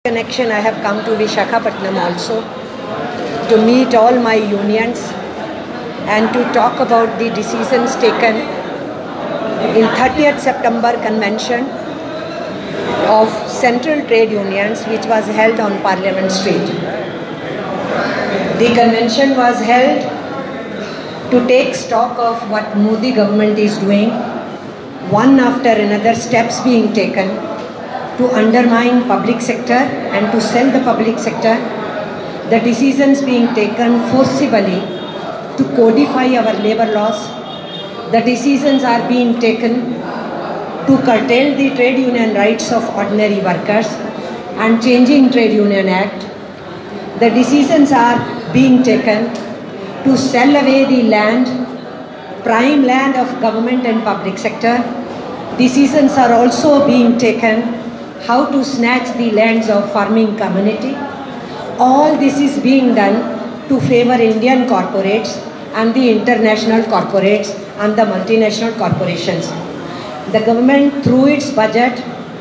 connection, I have come to Visakhapatnam also to meet all my unions and to talk about the decisions taken in 30th September convention of Central Trade Unions, which was held on Parliament Street. The convention was held to take stock of what Modi government is doing, one after another steps being taken to undermine public sector and to sell the public sector, the decisions being taken forcibly to codify our labor laws, the decisions are being taken to curtail the trade union rights of ordinary workers and changing Trade Union Act. The decisions are being taken to sell away the land, prime land of government and public sector. Decisions are also being taken how to snatch the lands of farming community. All this is being done to favor Indian corporates and the international corporates and the multinational corporations. The government, through its budget,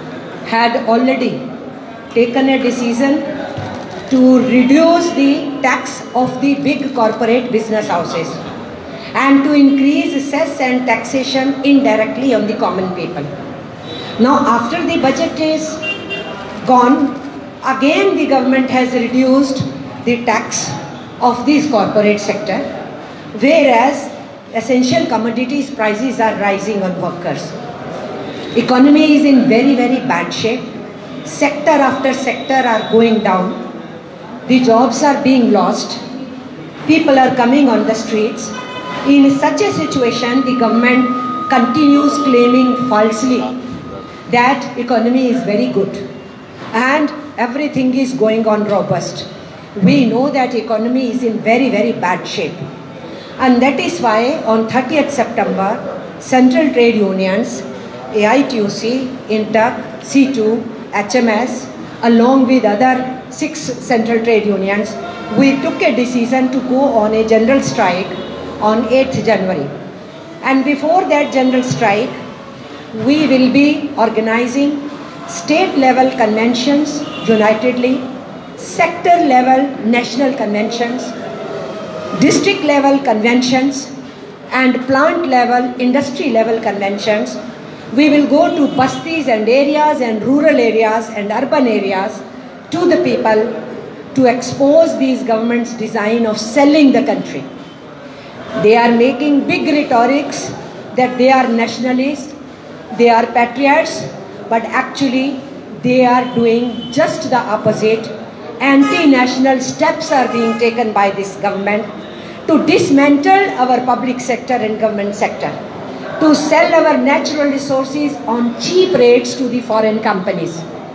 had already taken a decision to reduce the tax of the big corporate business houses and to increase cess and taxation indirectly on the common people. Now, after the budget is gone, again the government has reduced the tax of this corporate sector, whereas essential commodities prices are rising on workers. Economy is in very, very bad shape. Sector after sector are going down. The jobs are being lost. People are coming on the streets. In such a situation, the government continues claiming falsely that economy is very good and everything is going on robust. We know that economy is in very, very bad shape. And that is why on 30th September, Central Trade Unions, AITUC, INTUC, C2, HMS, along with other 6 Central Trade Unions, we took a decision to go on a general strike on 8th January. And before that general strike, we will be organizing state level conventions unitedly, sector level national conventions, district level conventions, and plant level, industry level conventions. We will go to bastis and areas and rural areas and urban areas to the people to expose these governments' design of selling the country. They are making big rhetorics that they are nationalists, they are patriots, but actually they are doing just the opposite. Anti-national steps are being taken by this government to dismantle our public sector and government sector, to sell our natural resources on cheap rates to the foreign companies,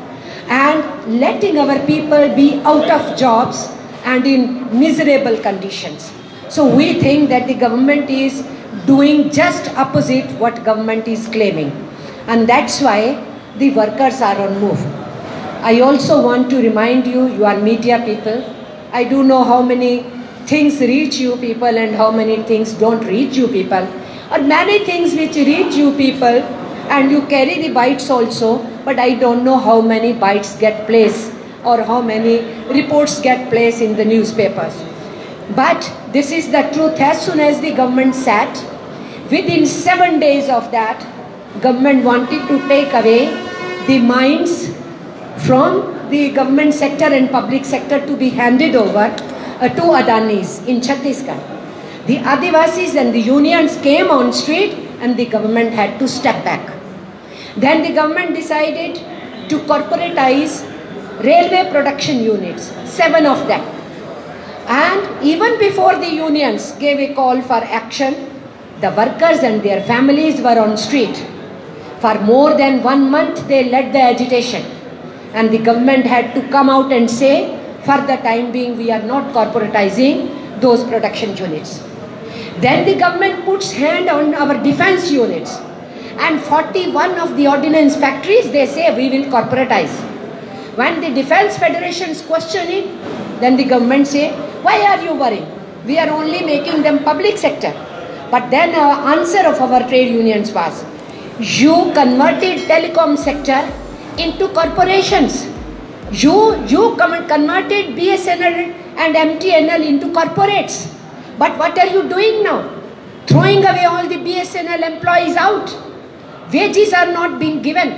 and letting our people be out of jobs and in miserable conditions. So we think that the government is doing just opposite what government is claiming. And that's why the workers are on move. I also want to remind you, you are media people. I do know how many things reach you people and how many things don't reach you people. Or many things which reach you people and you carry the bytes also, but I don't know how many bytes get placed or how many reports get placed in the newspapers. But this is the truth. As soon as the government sat, within 7 days of that, government wanted to take away the mines from the government sector and public sector to be handed over to Adanis in Chhattisgarh. The Adivasis and the unions came on street and the government had to step back. Then the government decided to corporatize railway production units, 7 of them. And even before the unions gave a call for action, the workers and their families were on street. For more than 1 month they led the agitation. And the government had to come out and say, for the time being we are not corporatizing those production units. Then the government puts hand on our defense units. And 41 of the ordnance factories, they say we will corporatize. When the Defense Federations question it, then the government say, why are you worrying? We are only making them public sector. But then the answer of our trade unions was, you converted telecom sector into corporations. Converted BSNL and MTNL into corporates. But what are you doing now? Throwing away all the BSNL employees out. Wages are not being given.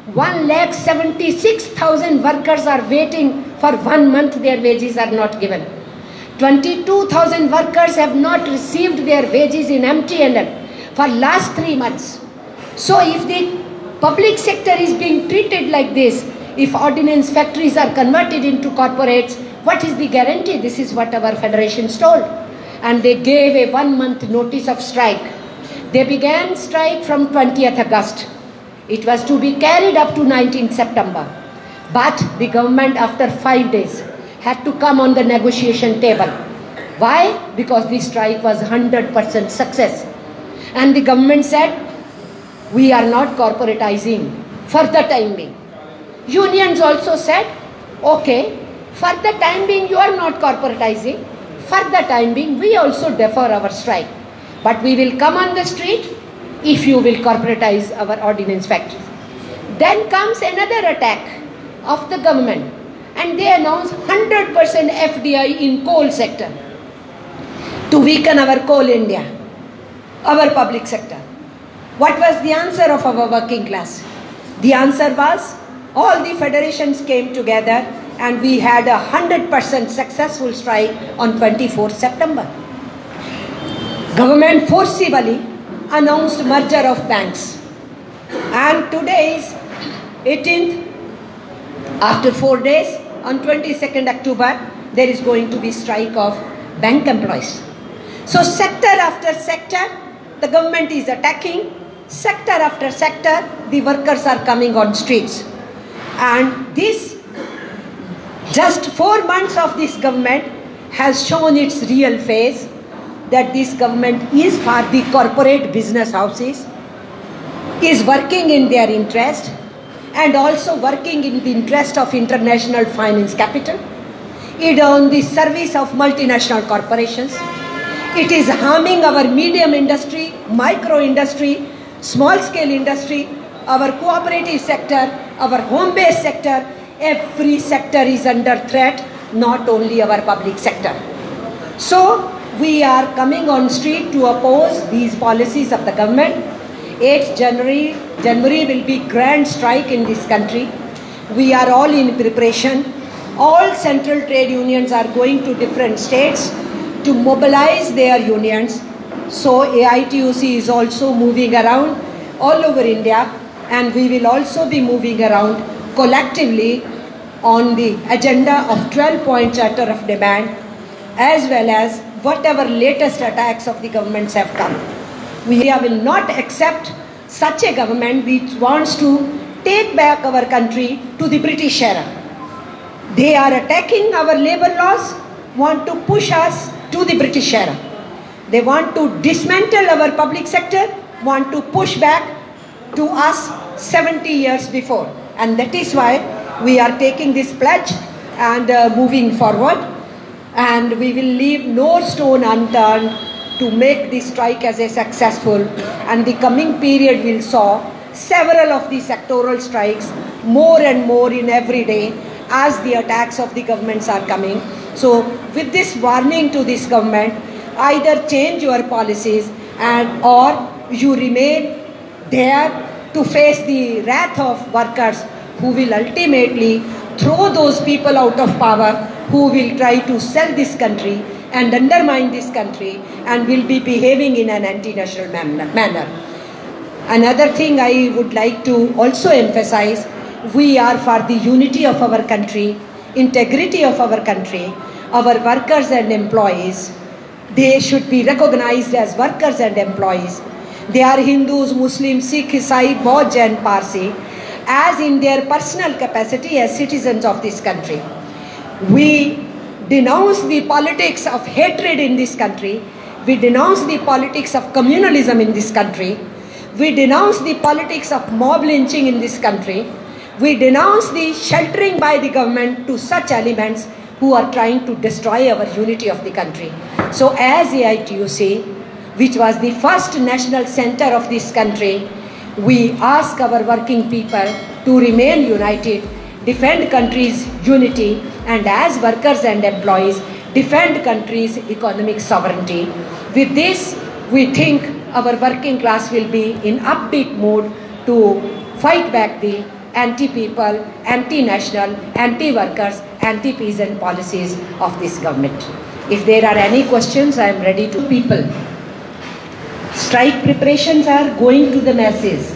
1,76,000 workers are waiting for 1 month, their wages are not given. 22,000 workers have not received their wages in MTNL for last 3 months. So if the public sector is being treated like this, if ordnance factories are converted into corporates, what is the guarantee? This is what our federations told. And they gave a 1 month notice of strike. They began strike from 20th August. It was to be carried up to 19th September. But the government, after 5 days, had to come on the negotiation table. Why? Because the strike was 100% success. And the government said, we are not corporatizing for the time being. Unions also said, okay, for the time being you are not corporatizing. For the time being we also defer our strike. But we will come on the street if you will corporatize our ordnance factories. Then comes another attack of the government, and they announce 100% FDI in coal sector to weaken our coal India, our public sector. What was the answer of our working class? The answer was, all the federations came together and we had a 100% successful strike on 24th September. Government forcibly announced merger of banks. And today is 18th. After 4 days, on 22nd October, there is going to be strike of bank employees. So sector after sector, the government is attacking. Sector after sector, the workers are coming on streets. And this, just 4 months of this government has shown its real face, that this government is for the corporate business houses, is working in their interest, and also working in the interest of international finance capital. It is on the service of multinational corporations. It is harming our medium industry, micro industry, small scale industry, our cooperative sector, our home-based sector. Every sector is under threat, not only our public sector. So we are coming on street to oppose these policies of the government. 8th January will be grand strike in this country. We are all in preparation. All central trade unions are going to different states to mobilize their unions. So AITUC is also moving around all over India, and we will also be moving around collectively on the agenda of 12-point charter of demand, as well as whatever latest attacks of the governments have come. We will not accept such a government which wants to take back our country to the British era. They are attacking our labor laws, want to push us to the British era. They want to dismantle our public sector, want to push back to us 70 years before. And that is why we are taking this pledge and moving forward. And we will leave no stone unturned to make this strike as a successful. And the coming period will saw several of the sectoral strikes, more and more in every day, as the attacks of the governments are coming. So with this warning to this government, either change your policies or you remain there to face the wrath of workers who will ultimately throw those people out of power who will try to sell this country and undermine this country and will be behaving in an anti-national manner. Another thing I would like to also emphasize, we are for the unity of our country, integrity of our country. Our workers and employees, they should be recognized as workers and employees. They are Hindus, Muslims, Sikh, Isai, Bauj and Parsi, as in their personal capacity as citizens of this country. We denounce the politics of hatred in this country. We denounce the politics of communalism in this country. We denounce the politics of mob lynching in this country. We denounce the sheltering by the government to such elements who are trying to destroy our unity of the country. So as AITUC, which was the first national center of this country, we ask our working people to remain united defend country's unity, and as workers and employees, defend country's economic sovereignty. With this, we think our working class will be in upbeat mood to fight back the anti-people, anti-national, anti-workers, anti-peasant policies of this government. If there are any questions, I am ready to people. Strike preparations are going to the masses.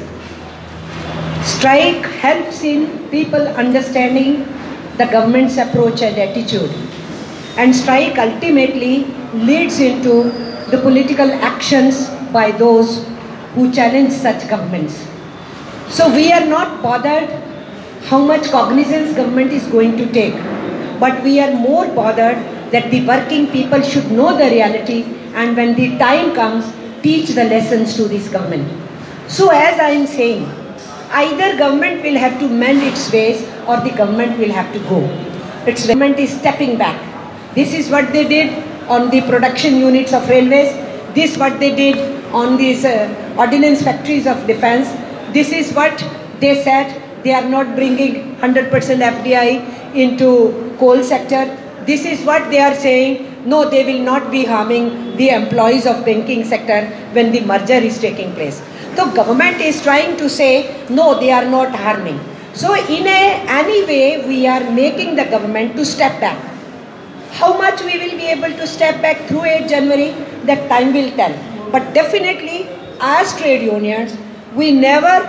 Strike helps in people understanding the government's approach and attitude. And strike ultimately leads into the political actions by those who challenge such governments. So we are not bothered how much cognizance government is going to take, but we are more bothered that the working people should know the reality, and when the time comes, teach the lessons to this government. So as I am saying, either government will have to mend its ways or the government will have to go. Its government is stepping back. This is what they did on the production units of railways. This is what they did on these ordnance factories of defense. This is what they said. They are not bringing 100% FDI into coal sector. This is what they are saying. No, they will not be harming the employees of banking sector when the merger is taking place. So government is trying to say, no, they are not harming. So in any way, we are making the government to step back. How much we will be able to step back through 8 January, that time will tell. But definitely, as trade unions, we never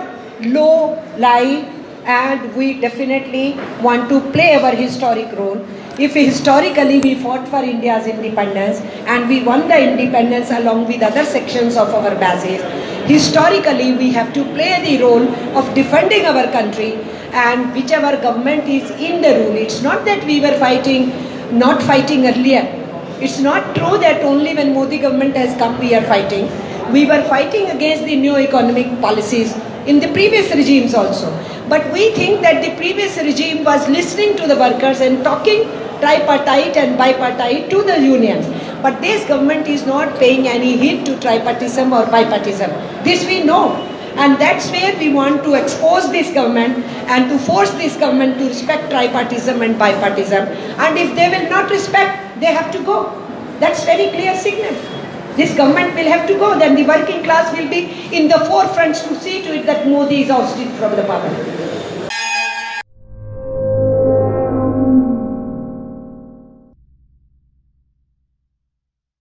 lie, and we definitely want to play our historic role. If historically we fought for India's independence and we won the independence along with other sections of our bases, historically we have to play the role of defending our country, and whichever government is in the rule. It's not that we were not fighting earlier. It's not true that only when Modi government has come we are fighting. We were fighting against the new economic policies in the previous regimes also. But we think that the previous regime was listening to the workers and talking tripartite and bipartite to the unions. But this government is not paying any heed to tripartism or bipartism. This we know. And that's where we want to expose this government and to force this government to respect tripartism and bipartism. And if they will not respect, they have to go. That's very clear signal. This government will have to go. Then the working class will be in the forefront to see to it that Modi is ousted from the power.